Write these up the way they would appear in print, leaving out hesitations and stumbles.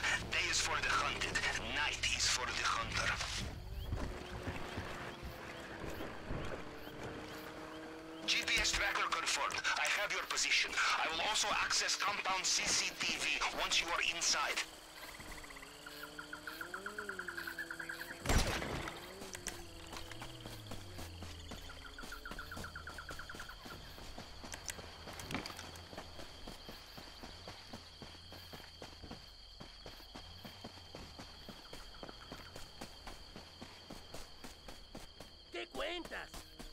Day is for the hunted, night is for the hunter. GPS tracker confirmed. I have your position. I will also access compound CCTV once you are inside. ¿Qué cuentas?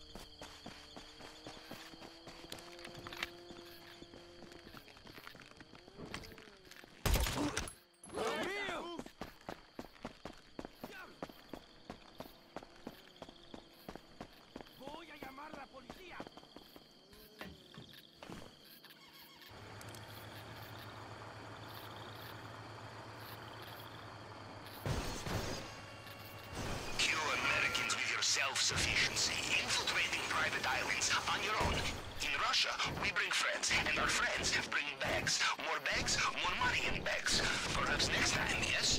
Voy a llamar a la policía. Kill Americans with your self-sufficiency, infiltrating private islands on your own. In Russia, we bring friends, and our friends bring bags. More bags, more money in bags. Perhaps next time, yes?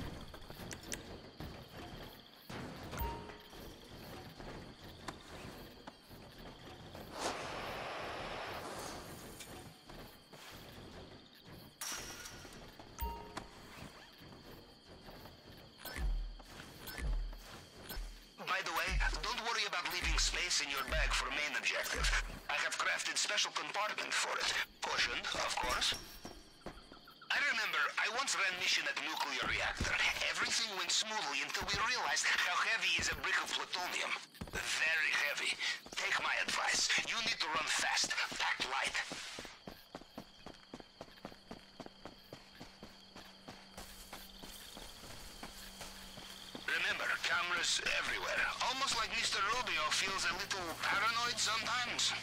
By the way, don't worry about leaving space in your bag for main objective. I have crafted special compartment for it. Cushioned, of course. I remember, I once ran mission at a nuclear reactor. Everything went smoothly until we realized how heavy is a brick of plutonium. Very heavy. Take my advice. You need to run fast. Pack light. Remember, cameras everywhere. Almost like Mr. Rubio feels a little paranoid sometimes.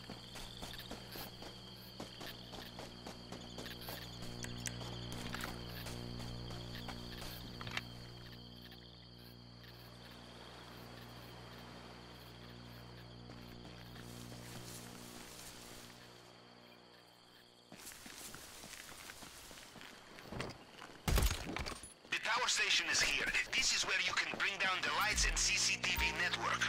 The power station is here. This is where you can bring down the lights and CCTV network.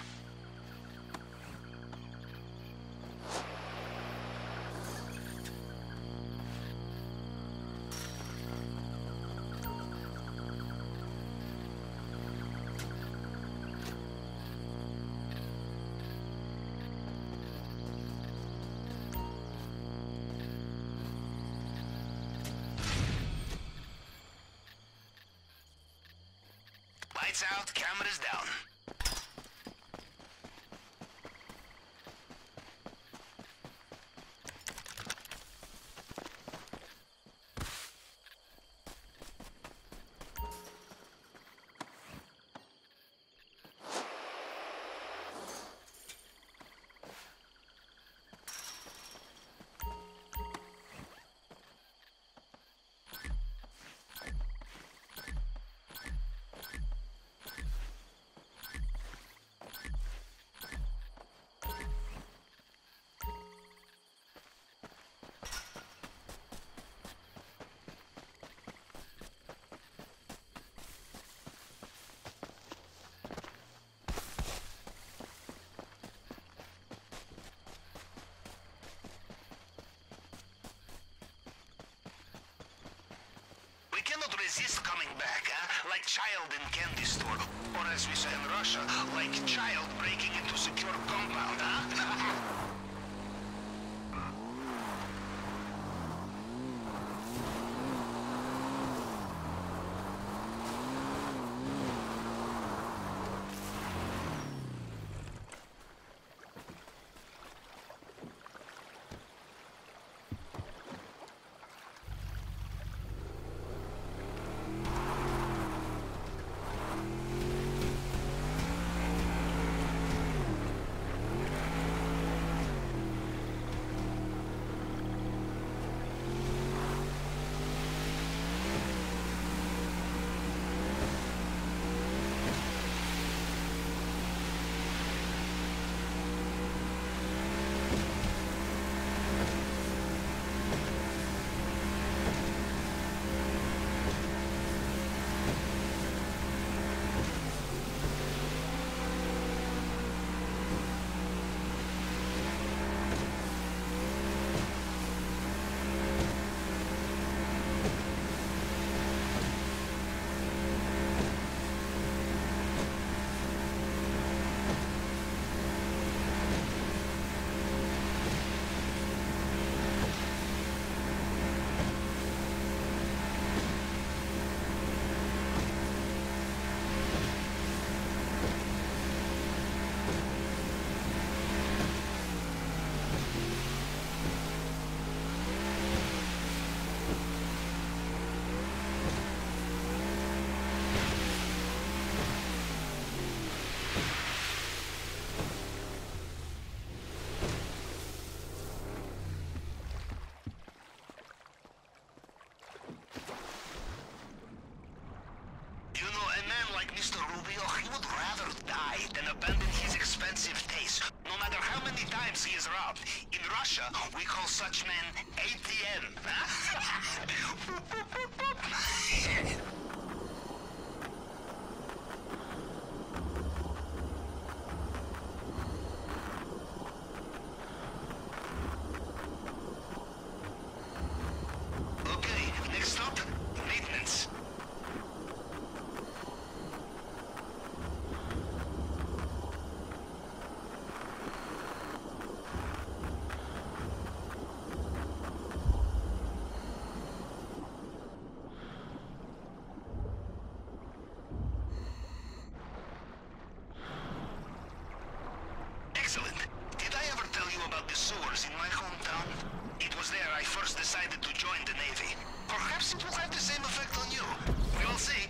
Lights out, cameras down. We cannot resist coming back, huh? Like child in candy store. Or as we say in Russia, like child breaking into secure compound, huh? and abandon his expensive taste, no matter how many times he is robbed. In Russia, we call such men ATM. Okay, next stop, maintenance. Excellent. Did I ever tell you about the sewers in my hometown? It was there I first decided to join the Navy. Perhaps it will have the same effect on you. We'll see.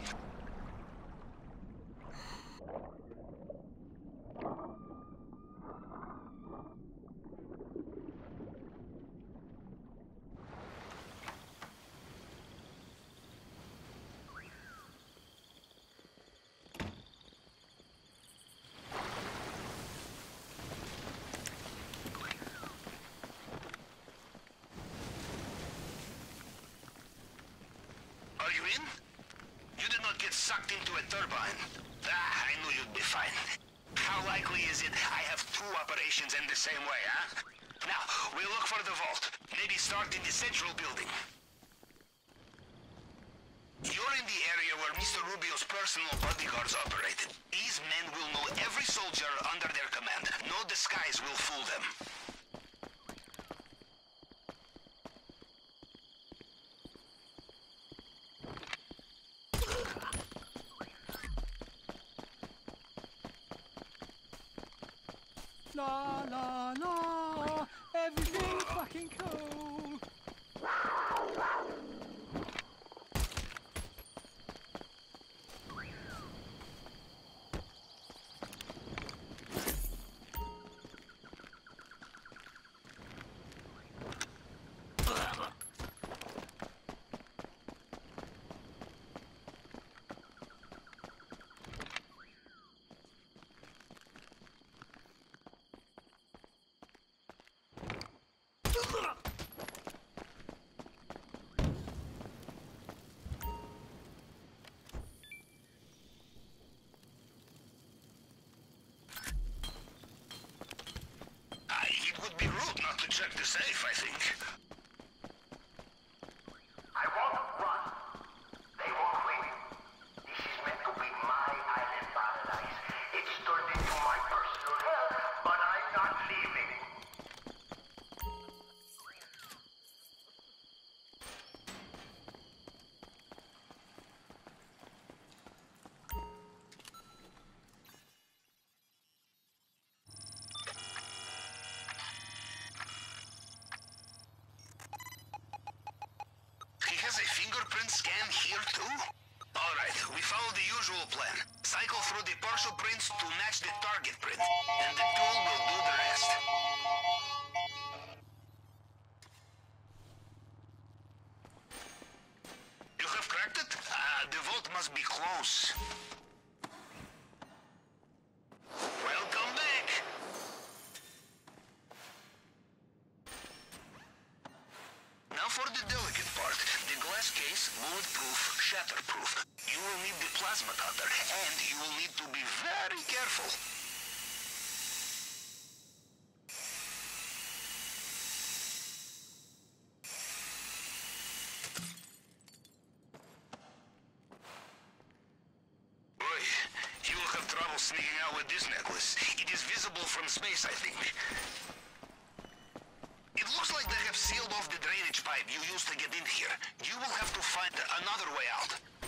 Are you in? You did not get sucked into a turbine. Ah, I knew you'd be fine. How likely is it I have two operations in the same way, huh? Now, we'll look for the vault. Maybe start in the central building. You're in the area where Mr. Rubio's personal bodyguards operated. These men will know every soldier under their command. No disguise will fool them. La la la, everything's fucking cool. It would be rude not to check the safe, I think. I won't run. They won't win. This is meant to be my island paradise. It's turned into my personal hell, but I'm not leaving. He has a fingerprint scan here too? Alright, we follow the usual plan. Cycle through the partial prints to match the target print, and the tool will do the rest. You have cracked it? The vault must be close. Welcome back! Now for the delicate part, the glass case, bulletproof, shatterproof. You will need the plasma cutter, and you will need to be very careful. Boy, you will have trouble sneaking out with this necklace. It is visible from space, I think. It looks like they have sealed off the drainage pipe you used to get in here. You will have to find another way out.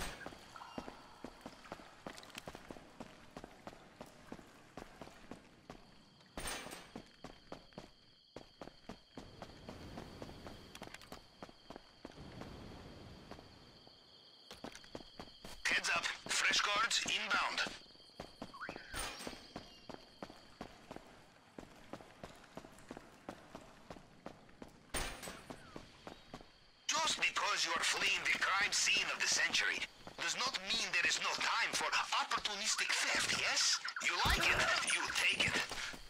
Heads up. Fresh guards inbound. Just because you are fleeing the crime scene of the century does not mean there there is no time for opportunistic theft, yes? You like it? You take it.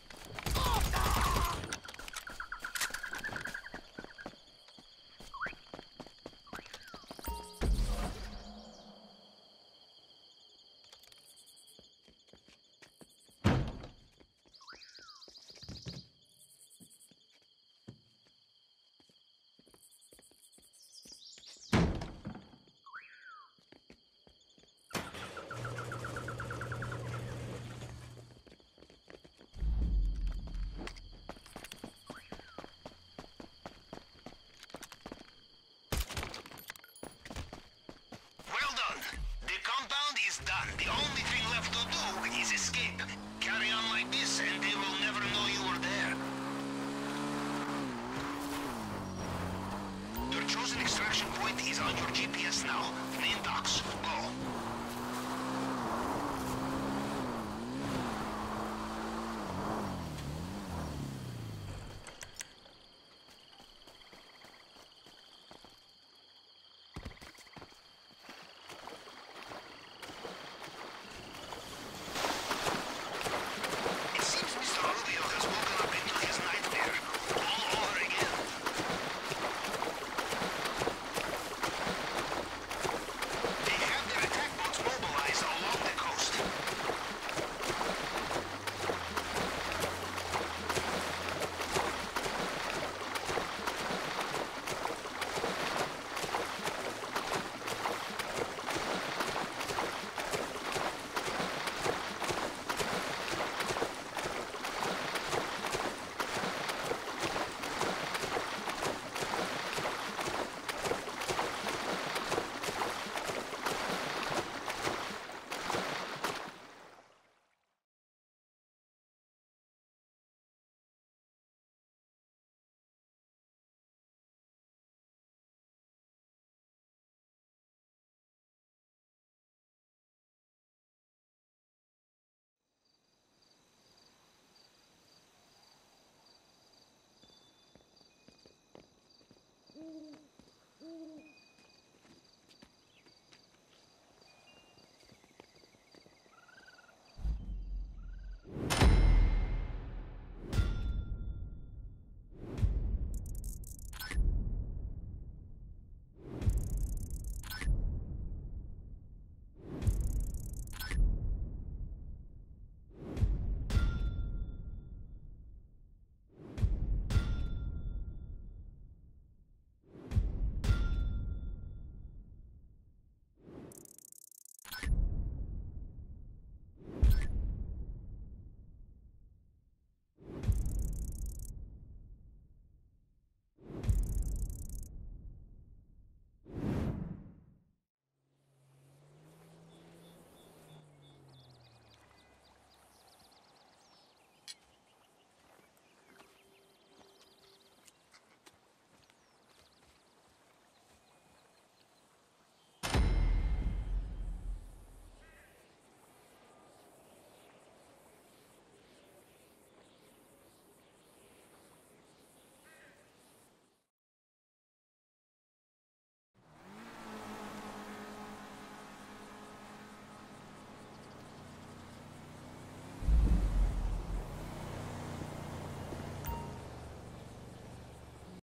Well done. The compound is done. The only thing left to do is escape. Carry on like this and they will never know you were there. Your chosen extraction point is on your GPS now. Main docks. Go. It seems Mr. Rubio has woken up into his nightmare all over again. They have their attack boats mobilized along the coast.